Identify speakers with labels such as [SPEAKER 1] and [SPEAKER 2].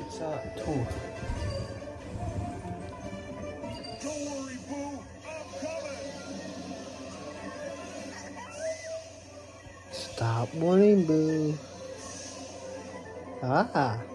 [SPEAKER 1] It's 2.
[SPEAKER 2] Don't worry, Boo. I'm coming.
[SPEAKER 1] Stop worrying, Boo. Ah.